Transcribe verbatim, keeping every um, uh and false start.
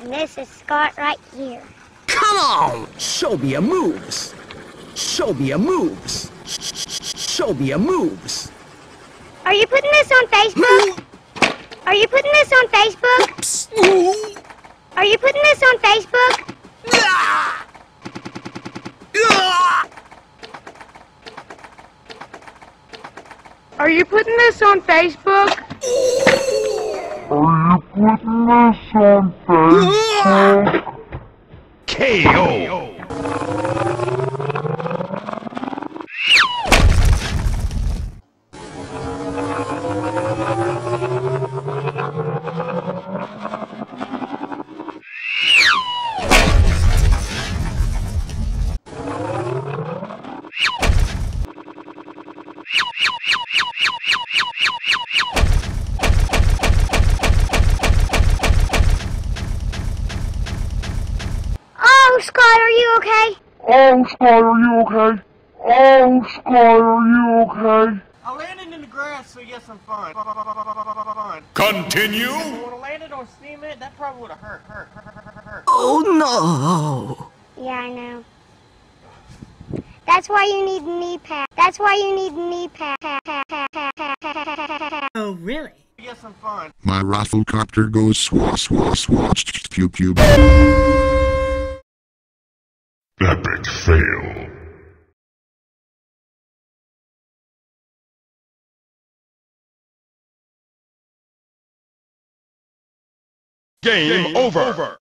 And this is Scott right here. Come on! Show me your moves! Show me your moves! Show me your moves! Are you putting this on Facebook? Are you putting this on Facebook? Are you putting this on Facebook? Are you putting this on Facebook? Are you putting this on Facebook? K O Oh, Scott, are you okay? Oh, Scott, are you okay? Oh, Scott, are you okay? I landed in the grass, so yes, I'm fine. Fine. Continue. If I would have landed on cement, that probably would have hurt, hurt, hurt, hurt, hurt, hurt. Oh no! Yeah, I know. That's why you need knee pad. That's why you need knee pad. Oh, really? Yes, I'm fine. My rafflecopter goes swa swa swatch pew pew. Epic fail. Game, Game over. over.